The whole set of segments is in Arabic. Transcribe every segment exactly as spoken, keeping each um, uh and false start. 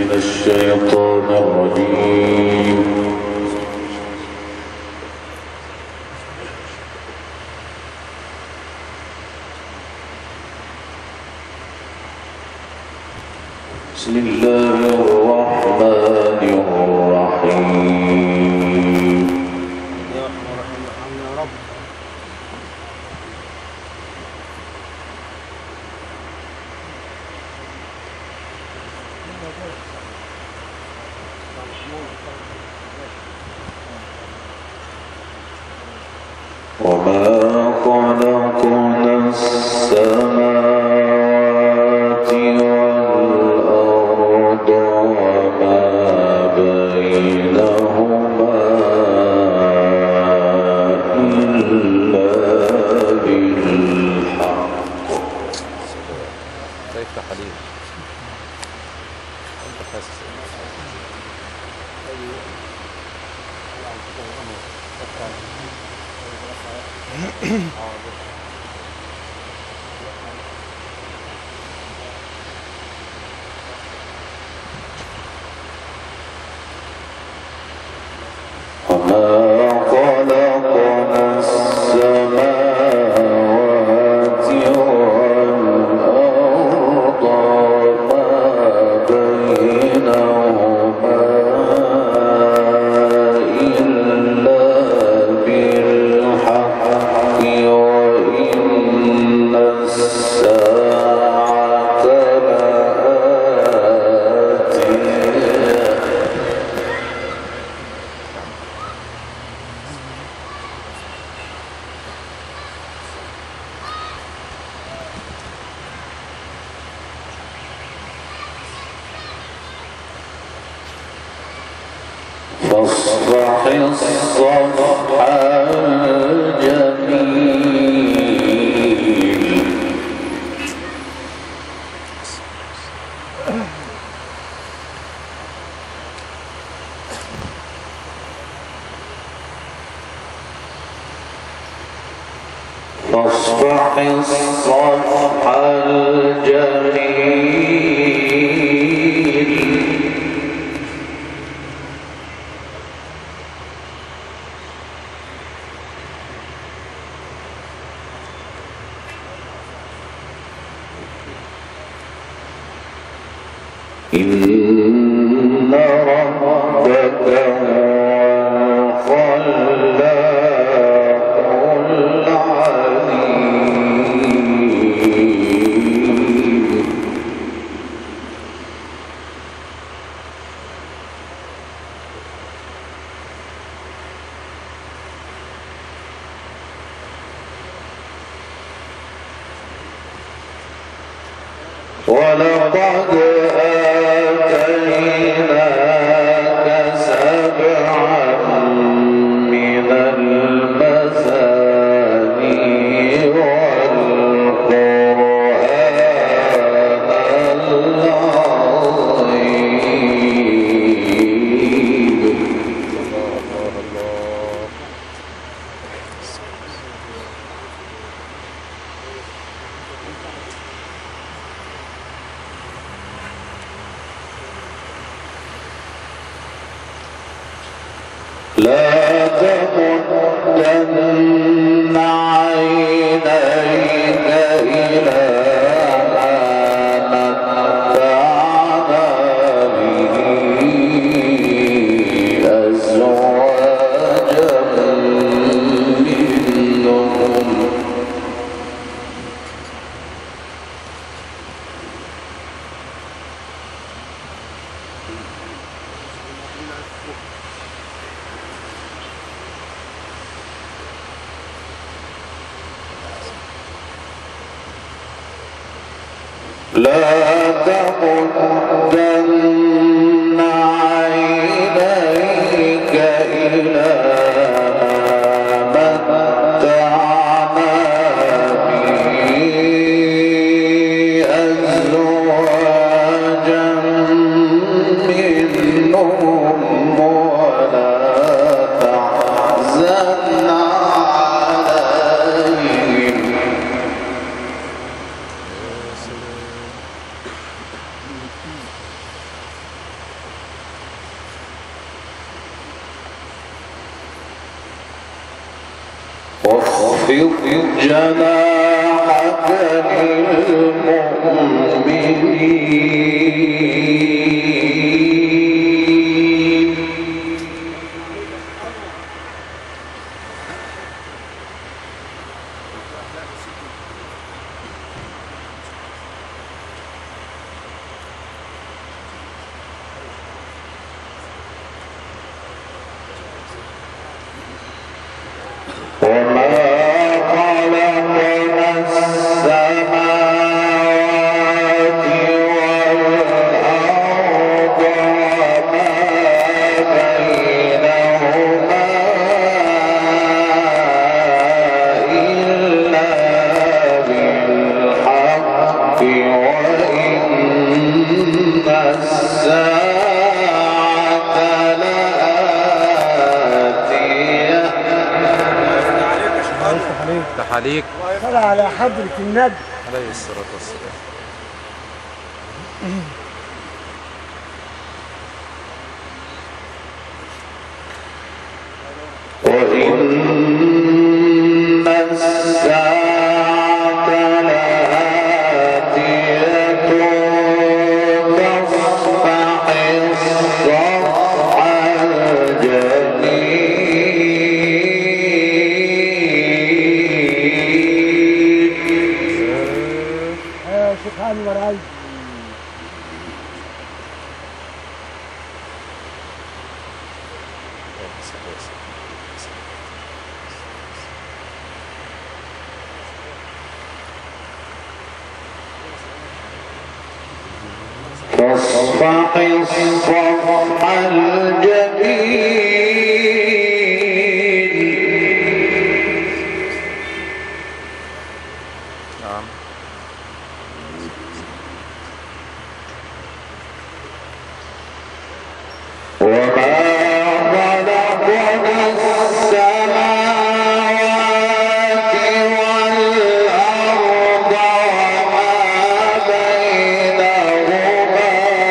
من الشيطان الرجيم. بسم الله الرحمن الرحيم. يا رحمن يا رب. وما خلقنا السماوات والأرض وما بينهما إلا بالحق. كيف حليم أنت حاسس وما خلقنا السماوات والأرض وما بينهما إلا بالحق وإن الساعة لآتية. فاصفح الصفح الجميل. فاصفح الصفح الجميل. إن ربك هو الخلاق العليم. ولقد آتيناك سبعا من المثاني والقرآن العظيم. لا تمدن عينيك إلى ما متعنا به أزواجا منهم. لا تمدن عينيك إلى ما متعنا به أزواجا منهم ولا تحزن عليهم. جناحك للمؤمنين وما خلقنا السماوات والأرض وما بينهما إلا بالحق وإن الساعة لآتية. تحاليك صلى على حضرة النبي عليه الصلاة والسلام. وإن الساعة لآتية فاصفح الصفح الجميل. يا شيخ انور عايز فاصفح الصفح الجميل. نعم. وما خلقنا السماوات والأرض وما بينهما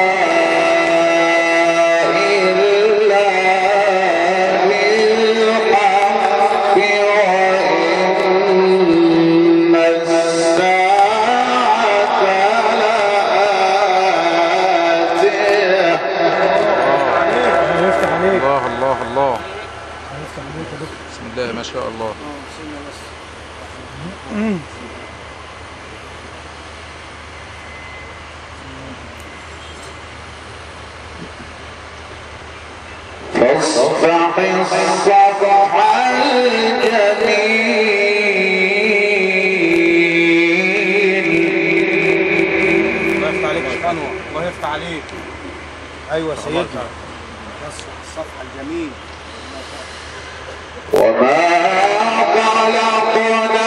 إلا بالحق وإن الساعة لآتية. يفتح عليك الله الله الله. يفتح عليك يا دكتور. بسم الله ما شاء الله. فاصفح الصفح الجميل. الله يفتح عليك يا شيخ انور، الله يفتح عليك. ايوه سيدنا، بس الصفحه الجميل. وما خلقنا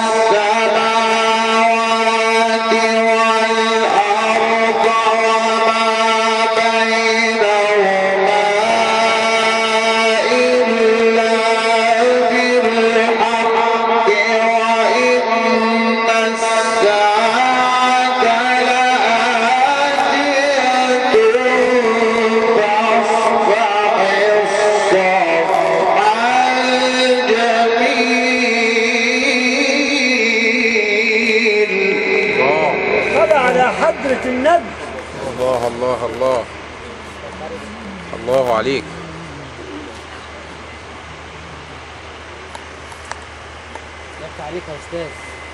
السماوات والأرض وما بينهما إلا بالحق وإن الساعة لآتية فاصفح الصفح الجميل. صلى على حضرة النبي. الله الله الله الله عليك. يفتح عليك يا استاذ.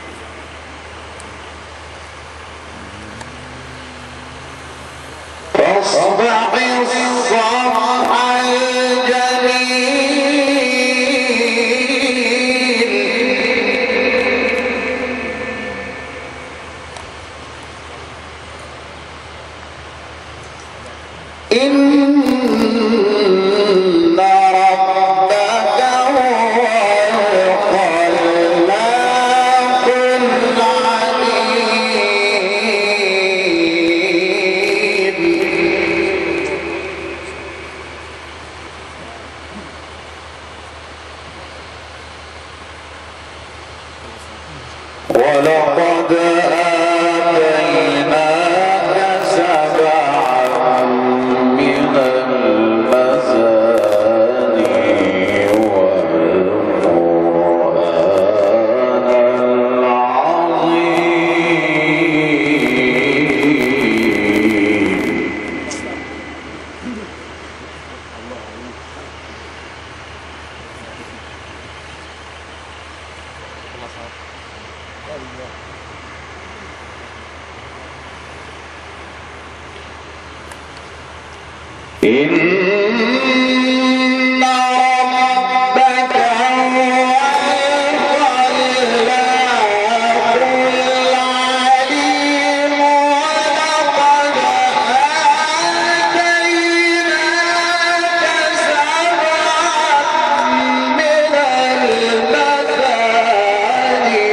فاصفح الصفح الجميل. إن ربك هو الخلاق العليم. ولقد آتيناك سبعا من المثاني والقرآن إن ربك هو الخلاق العليم ولقد آتيناك سبعا من المثاني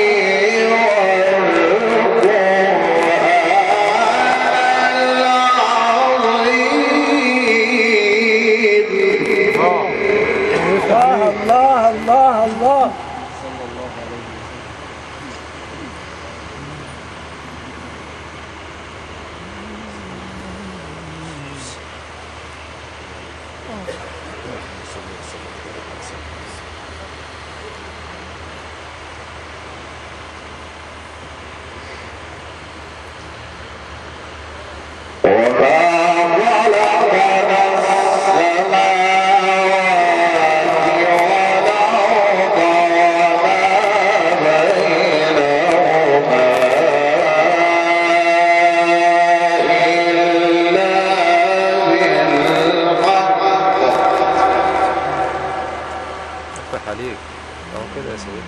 الله الله الله. عليك اهو كده يا سيدي.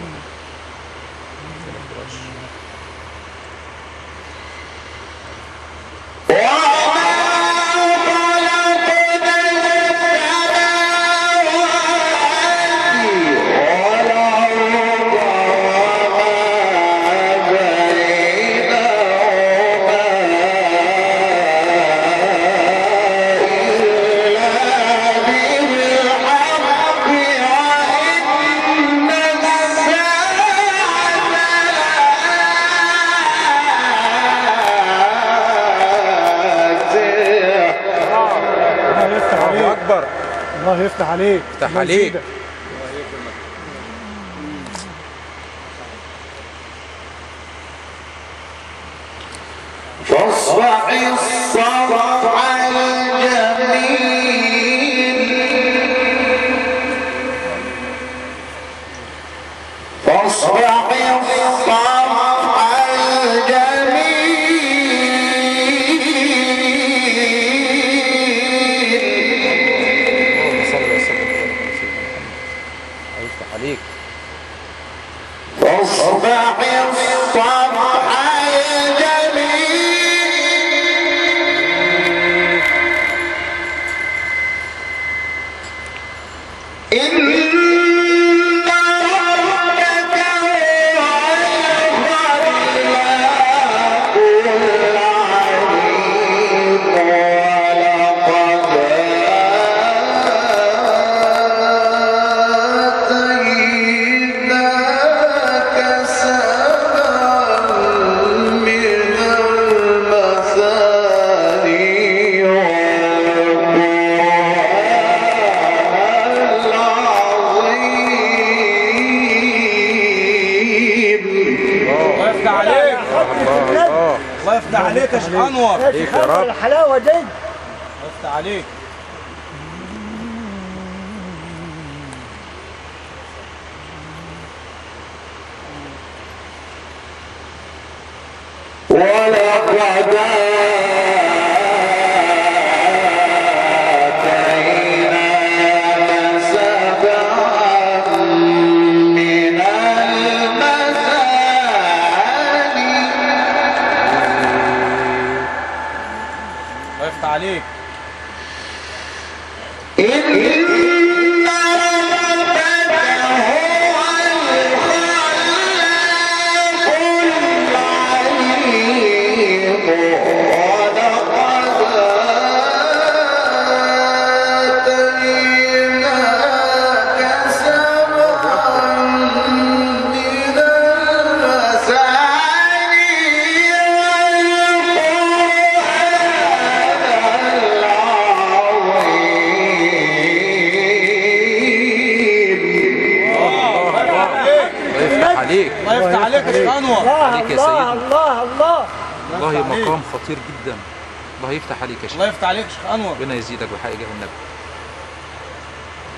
الله يفتح عليك. يفتح عليك. فاصفح الصفح الجميل فاصفح الصفح عليك. فاصفح الصفح الجميل إن ربك هو الخلاق العليم ولقد الله يفتح عليك يا شيخ انور. عليك يا رب. الحلاوه دي. الله يفتح عليك. ولقد آتيناك سبعا من المثاني الله يفتح عليك. إن ربك هو الخلاق العليم ولقد آتيناك سبعا من المثاني عليك. الله يفتح عليك يا شيخ انور. عليك يا الله سيدي. الله الله. والله مقام خطير جدا. الله يفتح عليك يا شيخ. الله يفتح عليك يا شيخ انور. ربنا يزيدك بحق جاه النبي.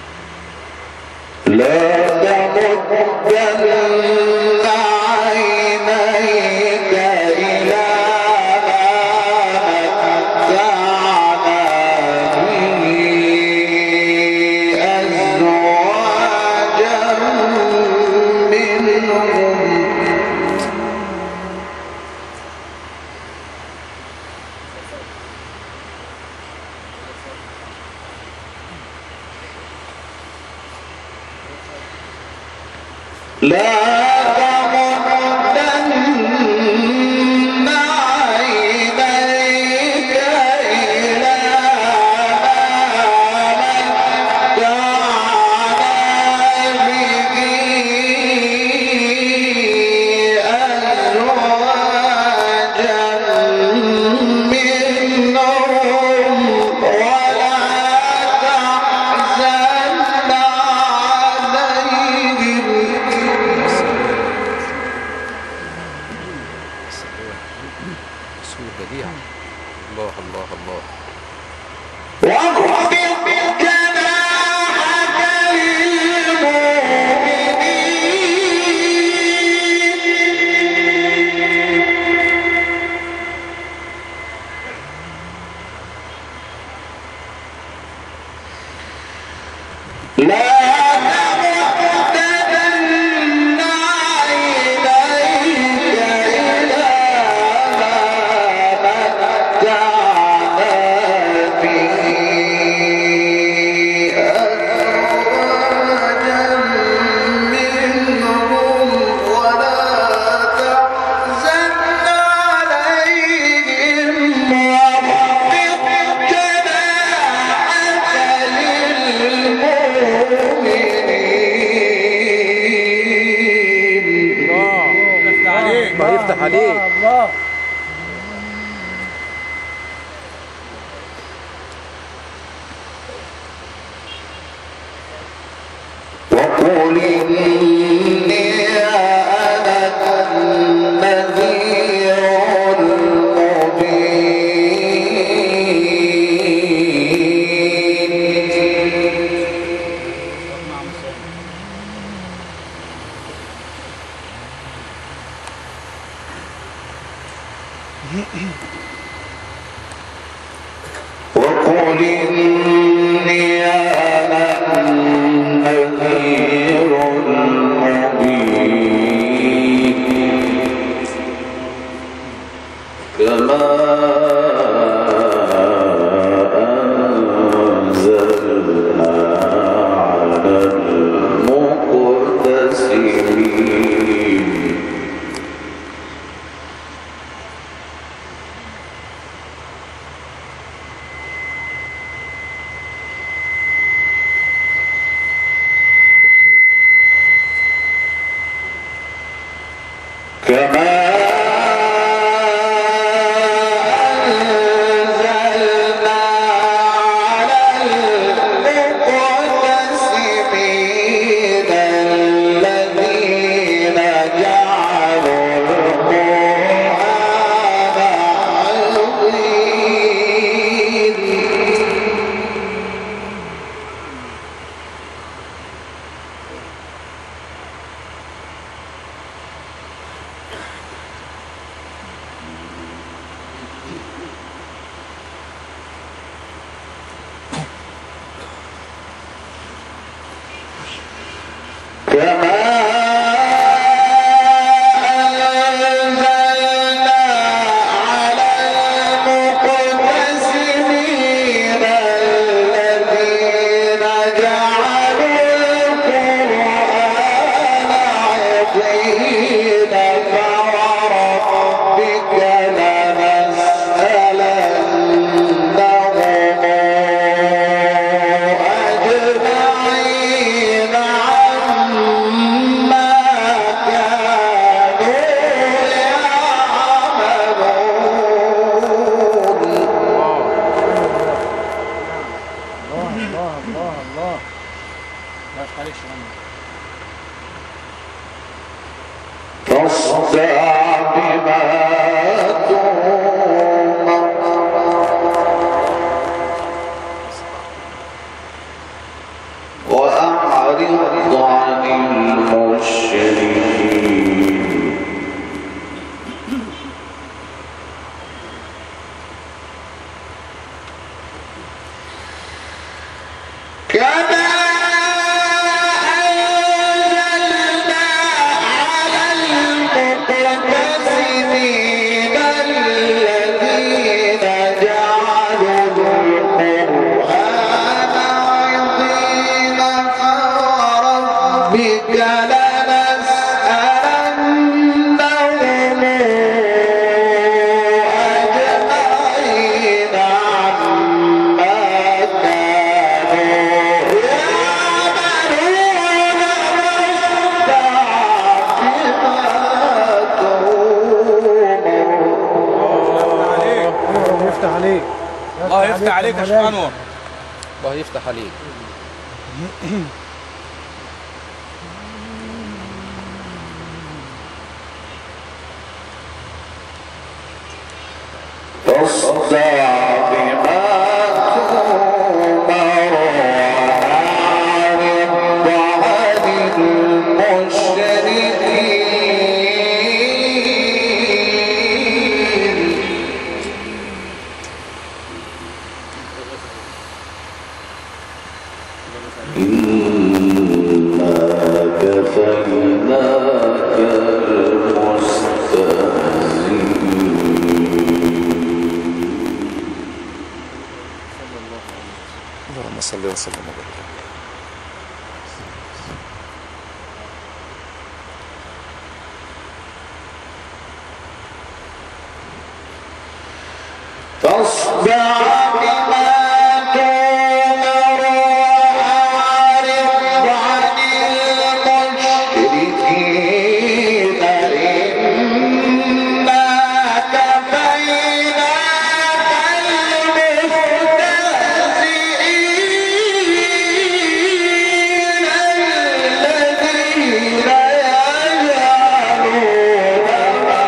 لا تمدن عينيك مسؤول بديع. الله الله الله. واخفض جناحك للمؤمنين لا تمدن عينيك إلى ما متعنا به أزواجا منهم ولا تحزن عليهم واخفض جناحك للمؤمنين يفتح عليك. الله يفتح عليك. الله وقل إني أنا النذير المبين وقل إني أنا النذير المبين كما أنزلنا على المقتسمين كما أنزلنا على المقتسمين الذين جعلوا القرآن عظيم كما أنزلنا على المقتسمين الذين جعلوا القرآن عظيم فوربك لنسألنهم أجمعين عما كانوا يعملون الله الله الله الله ما يفتح عليك شغل. فاصدع بما تؤمر وأعرض عن المشركين كما أنزلنا على المقتسمين الذين جعلوا القرآن عظيم فوربك لنسألنهم أجمعين عما كانوا يعملون يفتح عليك. الله يفتح عليك يا شيخ انور. الله يفتح عليك. اللهم صل وسلم وبارك. فاصدع بما تؤمر وأعرض عن المشركين إنا كفيناك المستهزئين الذين يجعلون مع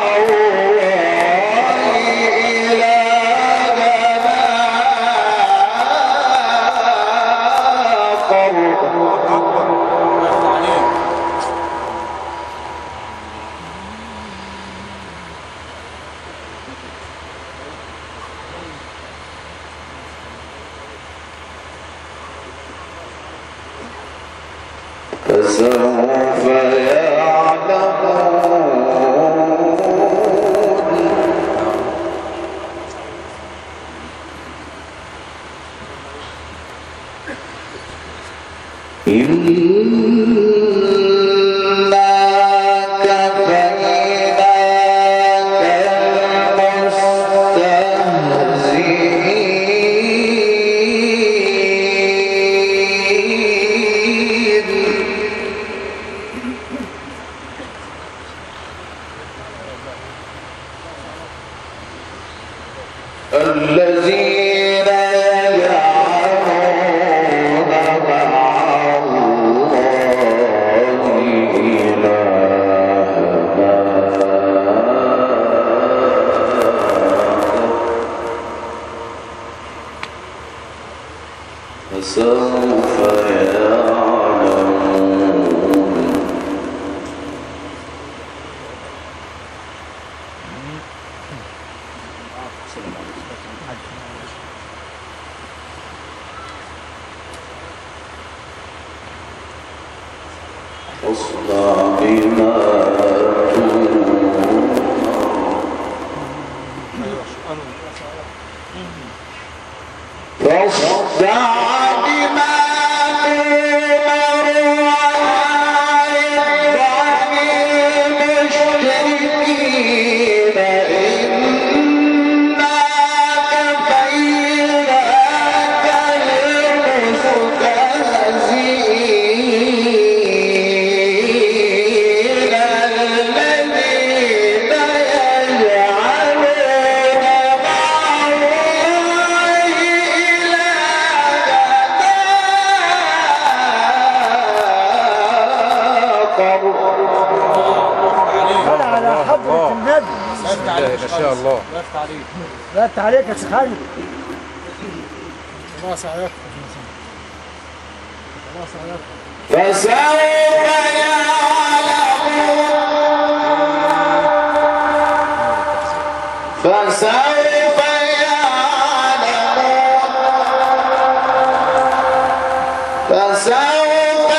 فسوف يعلمون إنا كفيناك المستهزئين الذين يجعلون مع الله إلها فسوف يعلمون اصدع بما فاصدع بما تؤمر وأعرض عن المشركين إنا كفيناك المستهزئين الذين يجعلون مع الله صل على حضرة النبي. لفت عليك ما شاء الله. لفت عليك رد عليك يا شيخ علي. خلاص عرفت خلاص عرفت. فسوف يعلمون فسوف يعلمون فسوف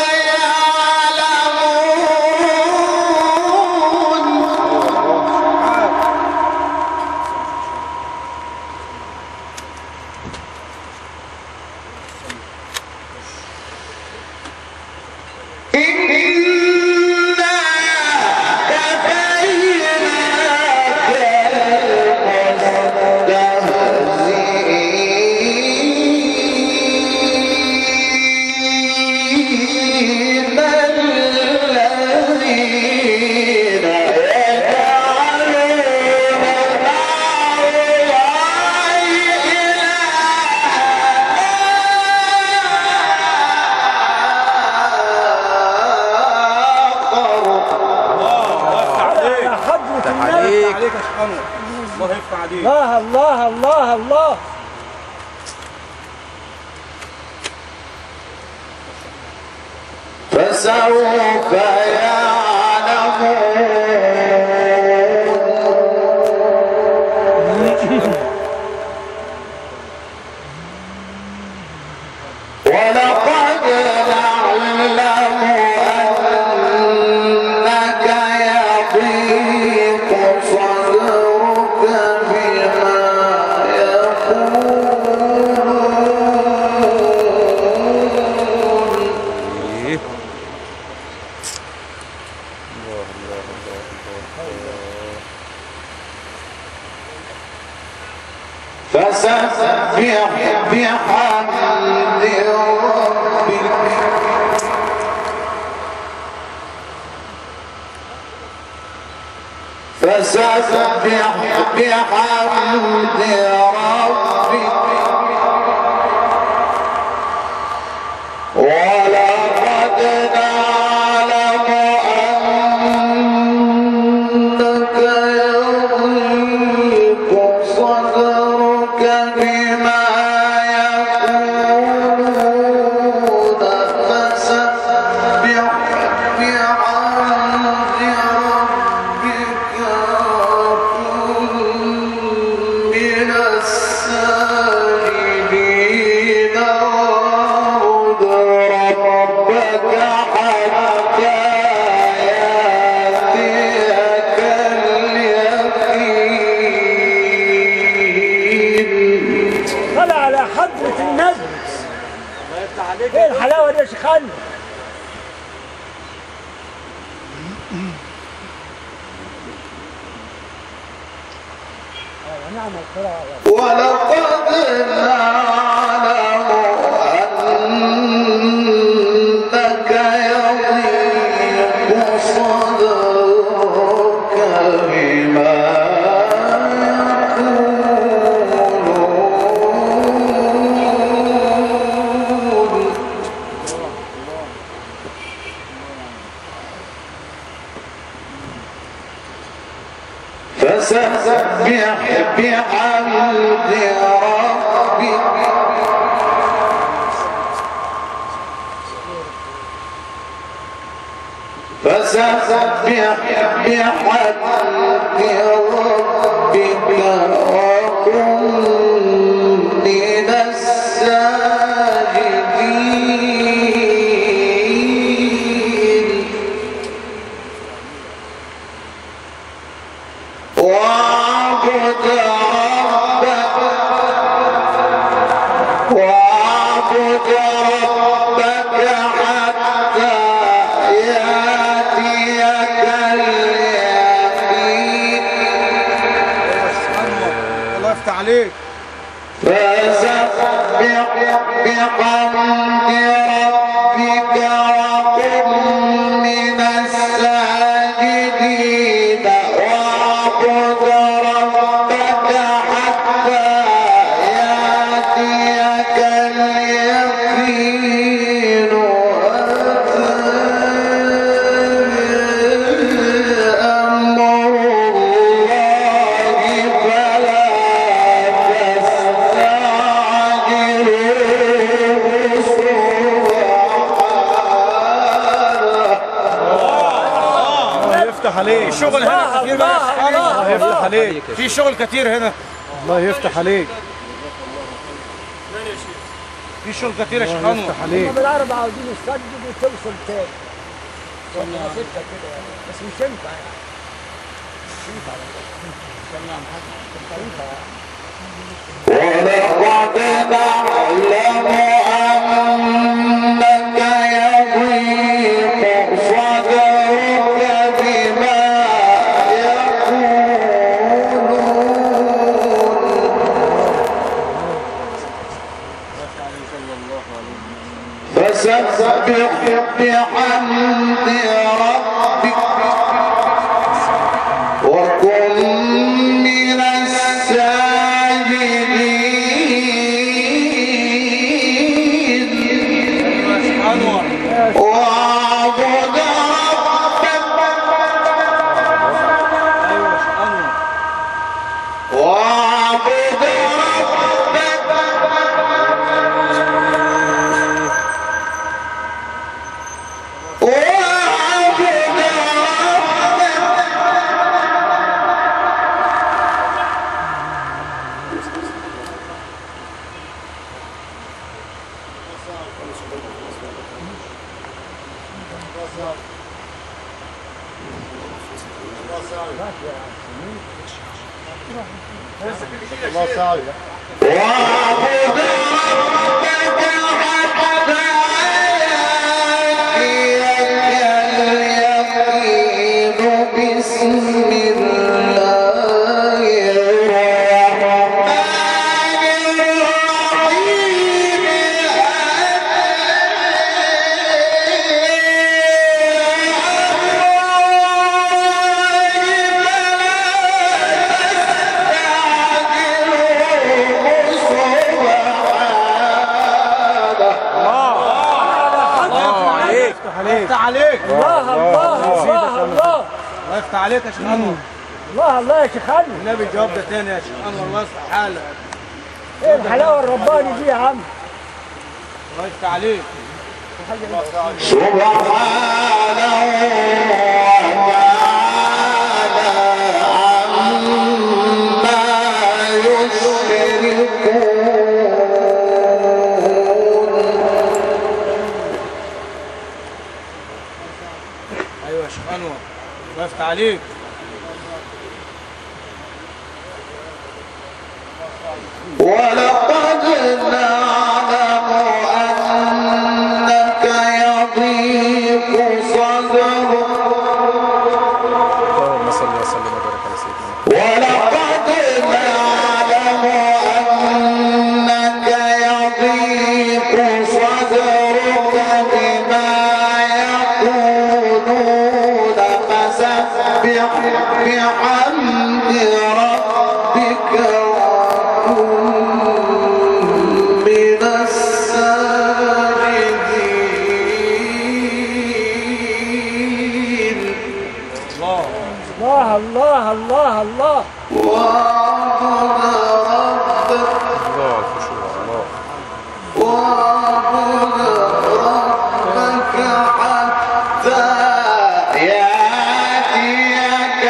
عليك. عليك يا شيخ انور الله يفتح عليك. الله الله الله الله. فسوف يعلمون ولقد نعلم أنك يضيق صدرك بما يقولون ايه الله الله الله الله. فسبح بحمد ربك فسبح بحمد ربك ولقد نعلم أنك يضيق صدرك بما يقولون فسبح بحمد ربك وكن من الساجدين واعبد ربك حتى يأتيك اليقين طلع على حضرة النبي. ايه الحلاوة دي يا شيخنا؟ نعم القراءة. ولقد نعلم أنك يضيق صدرك بما يقولون فسبح بحمد ربك فسبح بحمد ربك وكن من الساجدين واعبد ربك واعبد ربك حتى يأتيك اليقين الله يفتح عليك. فسبح بحمد ربك وكن من الساجدين واعبد ربك حتى يأتيك اليقين وأتى أمر الله فلا تستعجلوه سبحانه. الله يفتح عليك. في شغل هنا كتير بقى يا شيخ. الله يفتح عليك. في شغل كتير هنا. الله يفتح عليك. في شغل كتير يا شيخ انور. يفتح عليك. هم بالعربي عاوزين يسجد وتوصل تاني. ولا ستة كده يعني. بس مش ينفع يعني. مش ينفع يعني. مش ينفع يعني. ولقد نعلم أنك يضيق صدرك بما يقولون فسبح بحمد ربك وكن من الساجدين الله سعيد. واعبد ربك حتى يأتيك اليقين بسم الله الرحمن الرحيم يفتح عليك. الله الله الله الله الله يفتح عليك يا شيخ انور. الله الله يا شيخ انور. النبي الجواب ده تاني يا شيخ انور. الله يصلح حالك. ايه الحلاوه الرباني دي يا عم؟ الله يفتح عليك. سبحانه وتعالى عما يشركون. ايوه يا شيخ انور. الله يفتح عليك. ولقد نعلم أنك يضيق صدرك اللهم صل وسلم وبارك على سيدنا ولقد نعلم أنك يضيق صدرك بما يقولون فسبح بحمد ربك وكن من الساجدين. الله. الله الله الله الله. واعبد ربك الله الخشوع الله واعبد ربك حتى يأتيك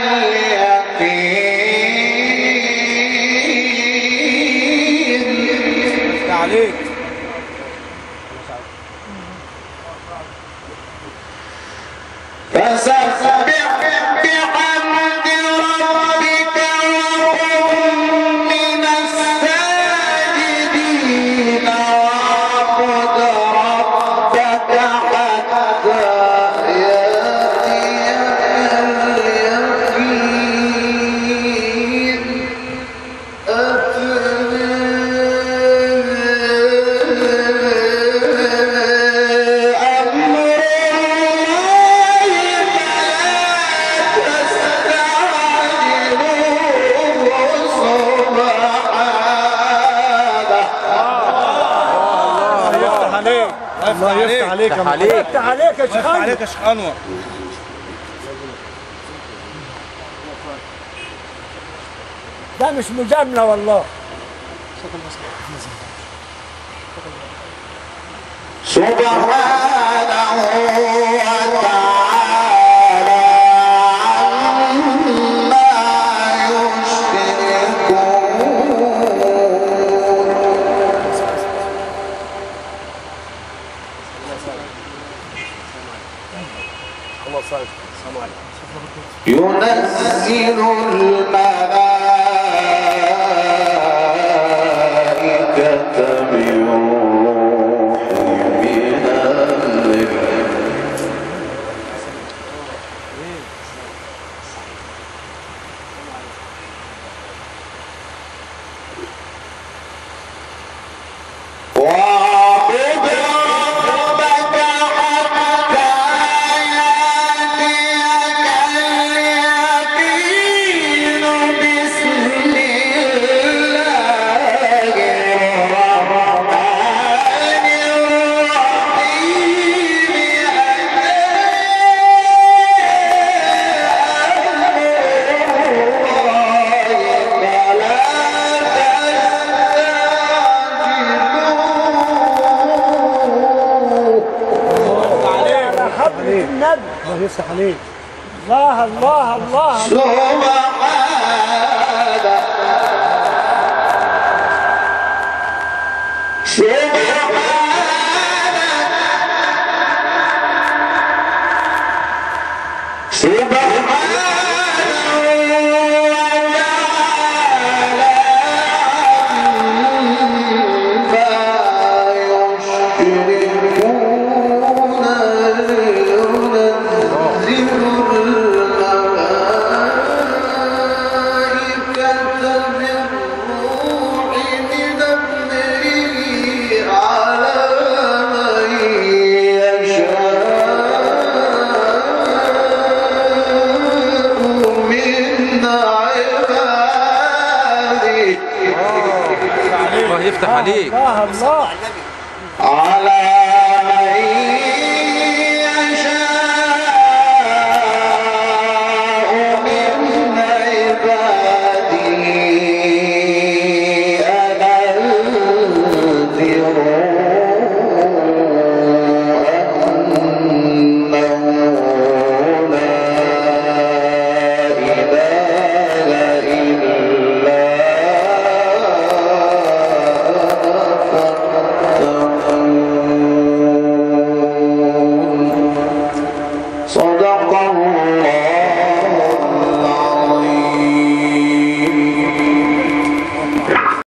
اليقين. يفتح عليك. فسبح بحمد ربك وكن من الساجدين. واعبد ربك حتى يأتيك اليقين. أمر الله فلا تستعجلوه سبحانه. الله يفتح عليك. الله يفتح عليك. يفتح عليك. يفتح عليك يا الله شيخ يفتح انور. عليك يا شيخ انور. ده مش مجامله والله. سبحانه وتعالى عما يشركون. ينزل الملائكة بالروح من أمره واعبد ربك حتى يأتيك اليقين. بسم الله الرحمن على حضرة النبي. الله يفتح عليك. الله الله الله. سبحانه سبحانه عليك. الله الله على